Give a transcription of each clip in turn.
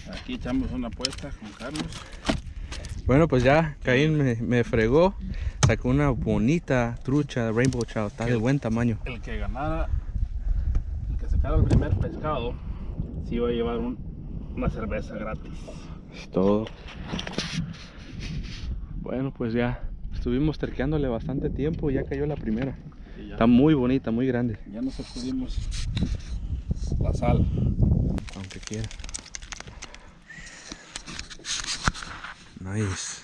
Aquí echamos una apuesta con Carlos. Bueno, pues ya Caín me fregó. Sacó una bonita trucha de Rainbow Trout. Está de buen tamaño. El que ganara, el que sacara el primer pescado, sí iba a llevar una cerveza gratis. Es todo. Bueno, pues ya estuvimos terqueándole bastante tiempo y ya cayó la primera. Y ya, Está muy bonita, muy grande. ya nos sacudimos la sal. Aunque quiera. Nice.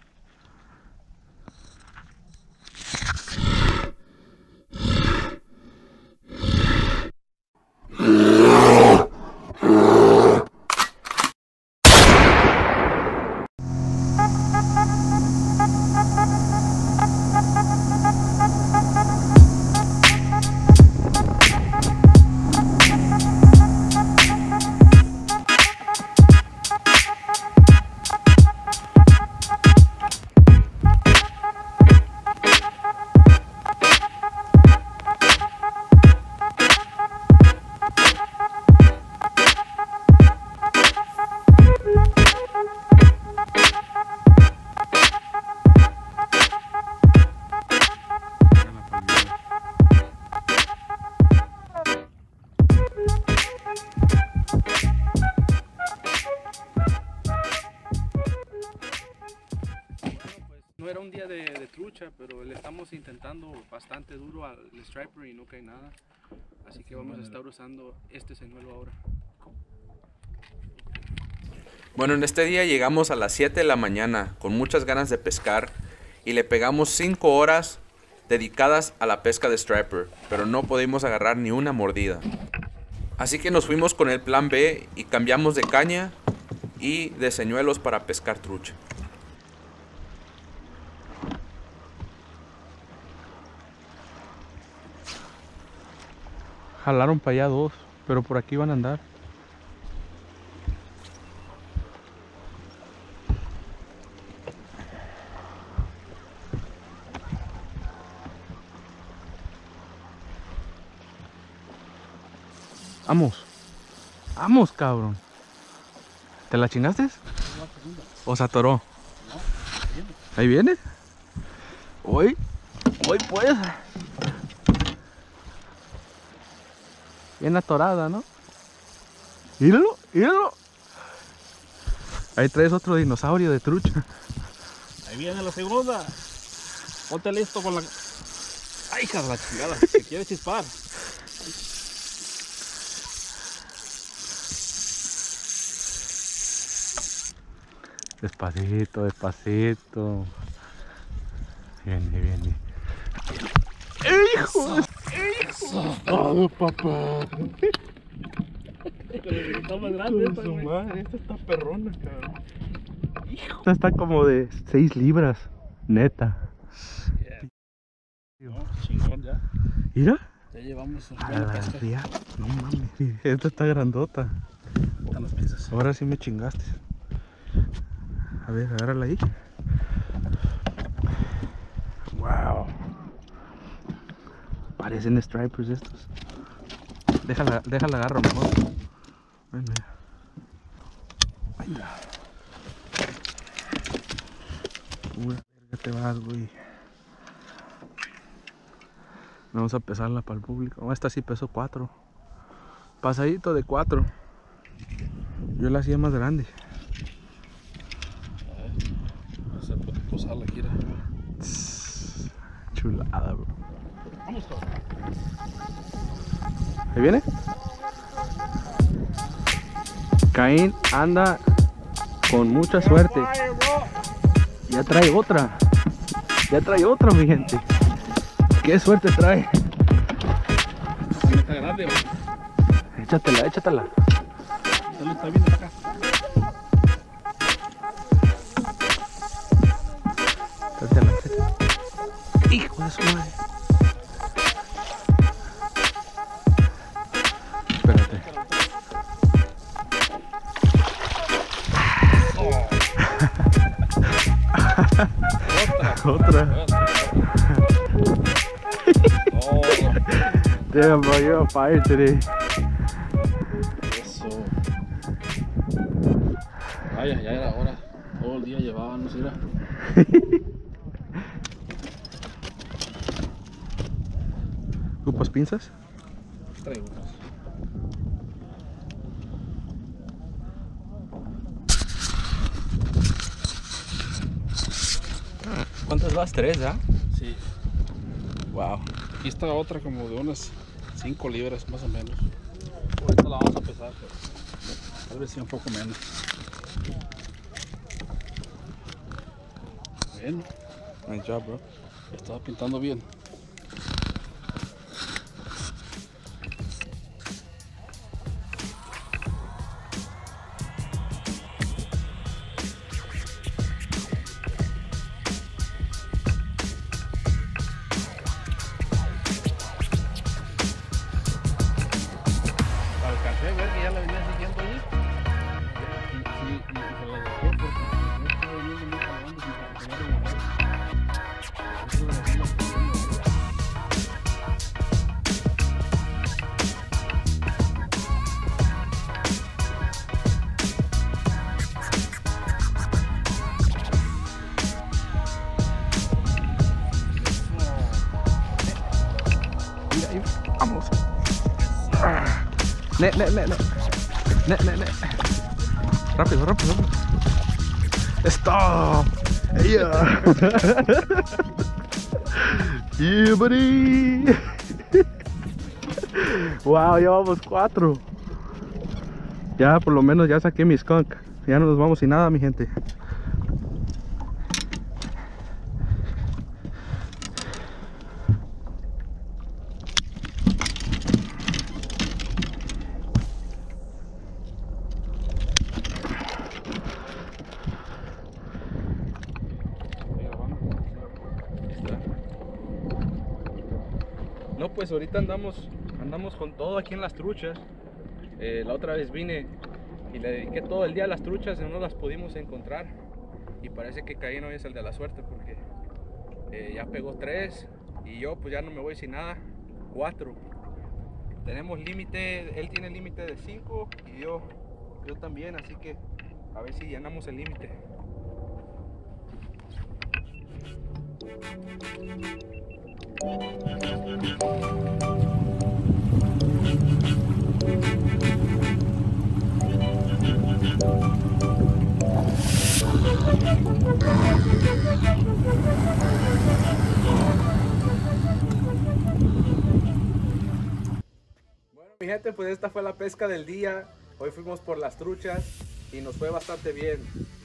No era un día de trucha, pero le estamos intentando bastante duro al striper y no cae nada. Así que vamos a estar usando este señuelo ahora. Bueno, en este día llegamos a las 7 de la mañana con muchas ganas de pescar y le pegamos 5 horas dedicadas a la pesca de striper, pero no pudimos agarrar ni una mordida. Así que nos fuimos con el plan B y cambiamos de caña y de señuelos para pescar trucha. Jalaron para allá dos, pero por aquí van a andar. Vamos. Vamos, cabrón. ¿Te la chingaste? ¿O se atoró? ¿Ahí viene? Hoy pues. Bien atorada, ¿no? Míralo, míralo. Ahí traes otro dinosaurio de trucha. Ahí viene la segunda. Ponte listo con la... ¡Ay, hija de la chingada! Se quiere chispar. Despacito, despacito. Viene, viene. ¡Hijo! ¡Oh, papá! Está más grande esta, Su güey. madre, esta está perrona, cabrón. Esta está como de 6 libras, neta. No, chingón ya. Mira. Ya llevamos un A buena la pesca. ría. No mames, esta está grandota. Están las piezas. Ahora sí me chingaste. A ver, agárrala ahí. Wow. Parecen stripers estos. Déjala agarro mejor. Ven, mira. Venga. Pura verga te vas, güey. Vamos a pesarla para el público. Oh, esta sí pesó 4. Pasadito de 4. Yo la hacía más grande. Vamos a posar la gira. Chulada, bro. Vamos, cabrón. ¿Ahí viene? Caín anda con mucha suerte. Ya trae otra. Ya trae otra, mi gente. Qué suerte trae. También está grande, güey. Échatela, échatela. Solo está viendo acá. Échatela, échatela. Hijo de su madre. Espérate. Otra. Oh, Damn, bro, you're on fire today. eso. Vaya, ya era hora. Todo el día llevábamos, mira. ¿Ocupas pinzas? Traigo unas. ¿Cuántas vas? ¿3, ah? Sí. Wow. Aquí está otra como de unas 5 libras más o menos. Ahorita la vamos a pesar, pero tal vez sea un poco menos. Bien, Nice job, bro. estaba pintando bien. Alcancé a ver que ya la venía siguiendo ahí. Sí, y se la dejé porque no estaba viniendo muy calmando sin que se vaya a mover. Eso lo dejé en la primera. Mira, ahí. Vamos. Ne. Rápido, rápido, rápido. Stop. Yeah. Yeah, buddy. Wow, ya vamos 4. Ya por lo menos ya saqué mi skunk. Ya no nos vamos sin nada, mi gente. No, pues ahorita andamos con todo aquí en las truchas. La otra vez vine y le dediqué todo el día a las truchas y no las pudimos encontrar. Y parece que Caín hoy es el de la suerte porque ya pegó 3 y yo pues ya no me voy sin nada. 4. Tenemos límite, él tiene límite de 5 y yo también, así que a ver si llenamos el límite. Bueno, mi gente, pues esta fue la pesca del día. Hoy fuimos por las truchas y nos fue bastante bien.